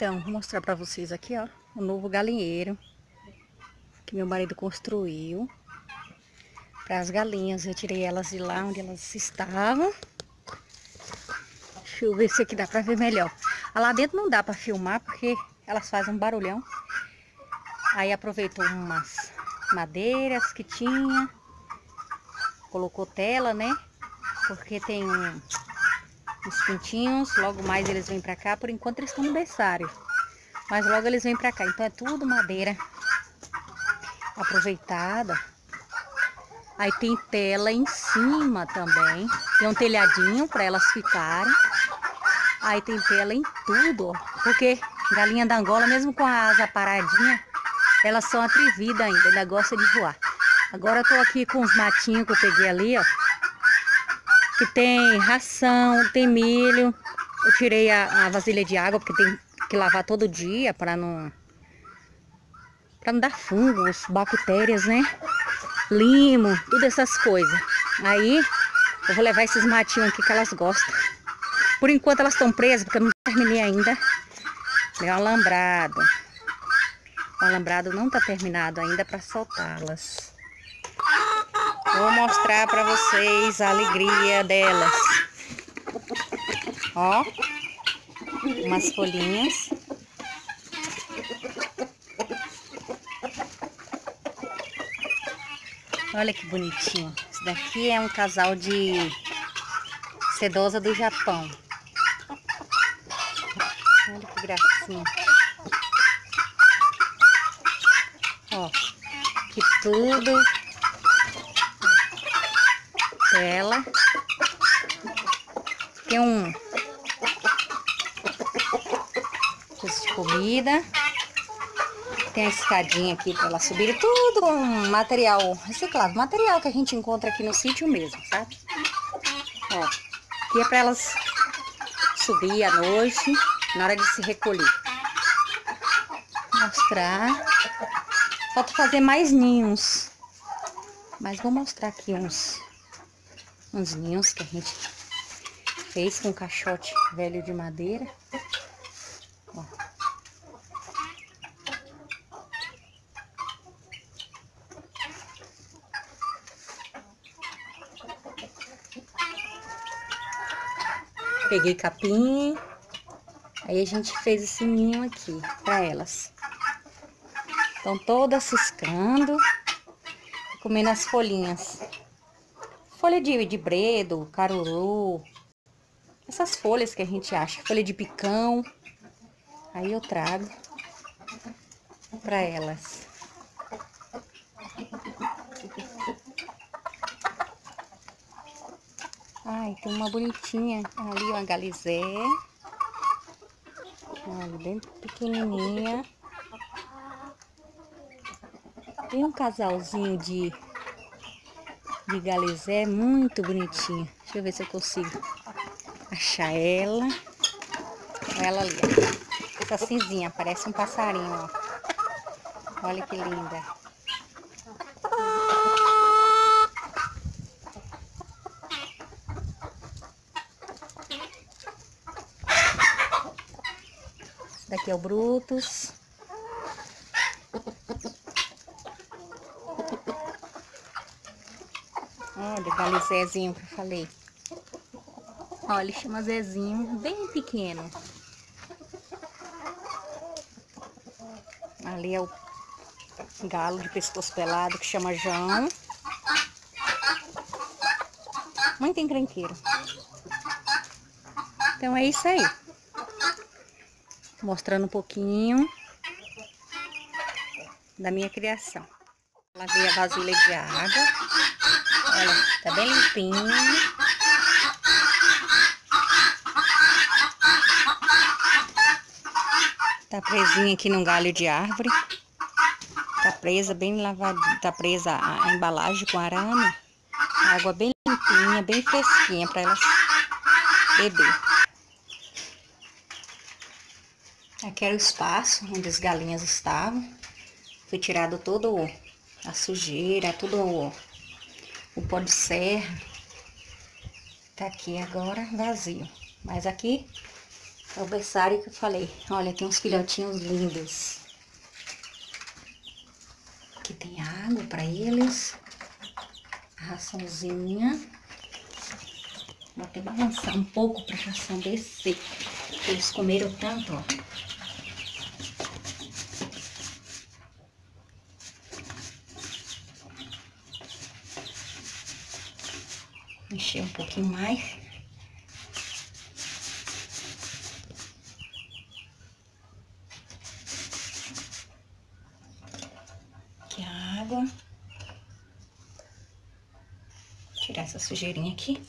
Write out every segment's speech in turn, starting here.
Então, vou mostrar pra vocês aqui, ó, o novo galinheiro que meu marido construiu para as galinhas. Eu tirei elas de lá onde elas estavam. Deixa eu ver se aqui dá pra ver melhor. Lá dentro não dá pra filmar porque elas fazem um barulhão. Aí aproveitou umas madeiras que tinha, colocou tela, né? Porque tem uns pintinhos, logo mais eles vêm pra cá. Por enquanto eles estão no berçário, mas logo eles vêm pra cá. Então é tudo madeira aproveitada. Aí tem tela em cima também. Tem um telhadinho para elas ficarem. Aí tem tela em tudo, ó. Porque galinha da Angola, mesmo com a asa paradinha, elas são atrevidas ainda gostam de voar. Agora eu tô aqui com os matinhos que eu peguei ali, ó. Que tem ração, tem milho. Eu tirei a vasilha de água, porque tem que lavar todo dia para não dar fungos, bactérias, né? Limo, tudo essas coisas. Aí eu vou levar esses matinhos aqui que elas gostam. Por enquanto elas estão presas, porque eu não terminei ainda. É um alambrado. O alambrado não tá terminado ainda para soltá-las. Vou mostrar para vocês a alegria delas. Ó, umas folhinhas. Olha que bonitinho. Esse daqui é um casal de sedosa do Japão. Olha que gracinha. Ó, que tudo. Tela. Tem um coisa de comida. Tem a escadinha aqui para elas subirem. Tudo um material reciclado. Material que a gente encontra aqui no sítio mesmo, sabe? Ó, aqui é para elas subir à noite, na hora de se recolher. Vou mostrar. Falta fazer mais ninhos. Mas vou mostrar aqui uns ninhos que a gente fez com caixote velho de madeira. Ó. Peguei capim, aí a gente fez esse ninho aqui para elas. Estão todas ciscando, comendo as folhinhas. Folha de bredo, caruru, essas folhas que a gente acha, folha de picão. Aí eu trago para elas. Ai, tem uma bonitinha ali, uma galizé. Olha, bem pequenininha. Tem um casalzinho de galizé muito bonitinha. Deixa eu ver se eu consigo achar ela. Olha ela ali, ó. Essa cinzinha, parece um passarinho, ó. Olha que linda. Esse daqui é o Brutus. Olha o galizézinho que eu falei. Olha, ele chama Zezinho, bem pequeno. Ali é o galo de pescoço pelado que chama João. Muito encrenqueiro. Então é isso aí. Mostrando um pouquinho da minha criação. Lavei a vasilha de água. Olha, tá bem limpinha. Tá presinha aqui num galho de árvore. Tá presa, bem lavadinha. Tá presa a embalagem com arame. Água bem limpinha, bem fresquinha para elas beber. Aqui era o espaço onde as galinhas estavam. Foi tirado todo a sujeira, tudo o pó de serra. Tá aqui agora vazio. Mas aqui É o berçário que eu falei. Olha, tem uns filhotinhos lindos. Aqui tem água pra eles. A raçãozinha. Vou até balançar um pouco pra ração descer. Eles comeram tanto, ó. Encher um pouquinho mais. Aqui a água. Tirar essa sujeirinha aqui.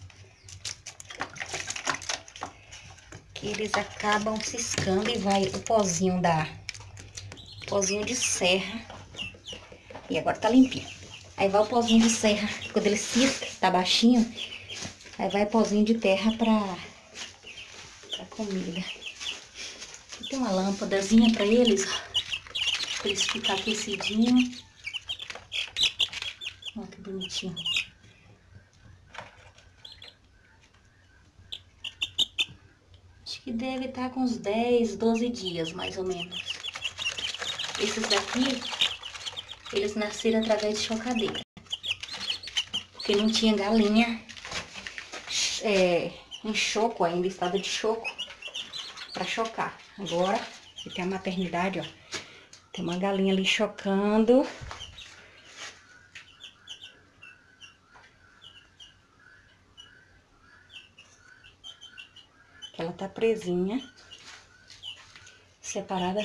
Que eles acabam ciscando e vai o pozinho pozinho de serra. E agora tá limpinho. Aí vai o pozinho de serra, quando ele cisca, tá baixinho. Aí vai pozinho de terra pra comida. Aqui tem uma lâmpadazinha pra eles, ó. Pra eles ficarem aquecidinhos. Olha que bonitinho. Acho que deve estar com uns 10, 12 dias, mais ou menos. Esses daqui, eles nasceram através de chocadeira. Porque não tinha galinha em choco ainda, estado de choco, pra chocar. Agora, aqui tem a maternidade, ó. Tem uma galinha ali chocando. Ela tá presinha, separada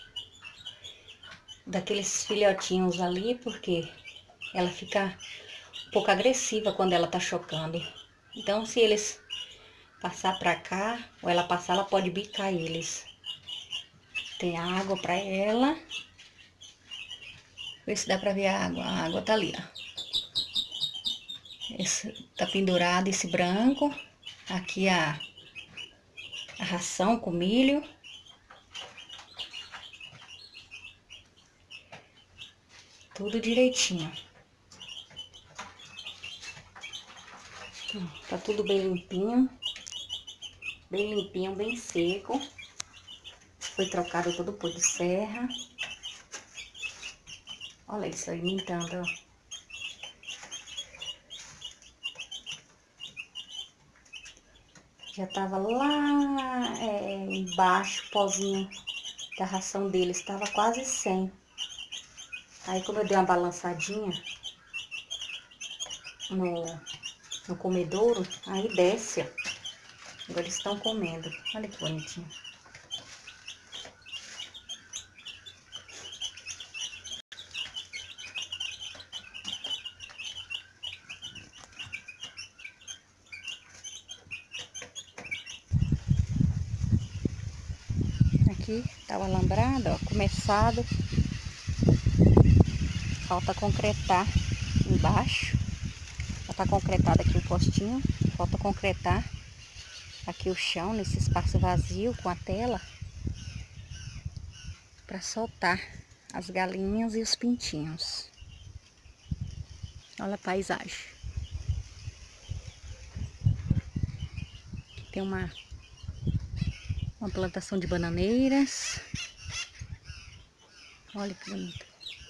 daqueles filhotinhos ali, porque ela fica um pouco agressiva quando ela tá chocando. Então, se eles passar pra cá, ou ela passar, ela pode bicar eles. Tem água pra ela. Vê se dá pra ver a água. A água tá ali, ó. Esse, tá pendurado esse branco. Aqui a ração com milho. Tudo direitinho. Tá tudo bem limpinho. Bem limpinho, bem seco. Foi trocado todo o pó de serra. Olha isso aí, alimentando, ó. Já tava lá embaixo, o pozinho da ração deles, tava quase 100. Aí como eu dei uma balançadinha no comedouro, aí desce, ó. Agora eles estão comendo. Olha que bonitinho. Aqui tá o alambrado, ó, começado. Falta concretar embaixo. Já tá concretado aqui o postinho. Falta concretar aqui o chão, nesse espaço vazio com a tela. Pra soltar as galinhas e os pintinhos. Olha a paisagem. Aqui tem uma plantação de bananeiras. Olha que bonito.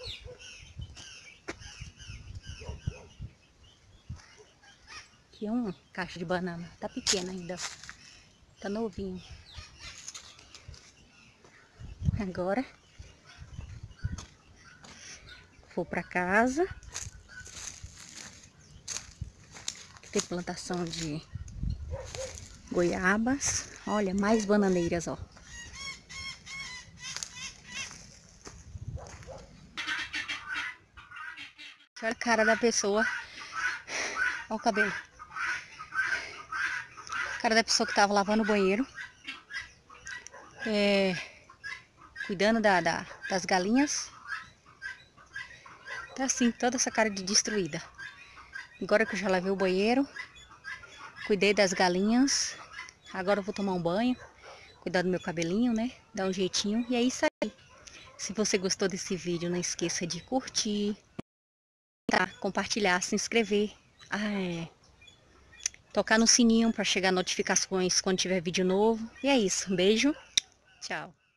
Aqui é uma caixa de banana. Tá pequena ainda. Tá novinho. Agora vou pra casa. Aqui tem plantação de goiabas. Olha, mais bananeiras, ó. Olha a cara da pessoa. Olha o cabelo. A cara da pessoa que tava lavando o banheiro. Cuidando das galinhas. Tá assim, toda essa cara de destruída. Agora que eu já lavei o banheiro. Cuidei das galinhas. Agora eu vou tomar um banho. Cuidar do meu cabelinho, né? Dar um jeitinho. E é isso aí. Se você gostou desse vídeo, não esqueça de curtir, compartilhar, se inscrever. tocar no sininho para chegar notificações quando tiver vídeo novo. E é isso, um beijo, tchau.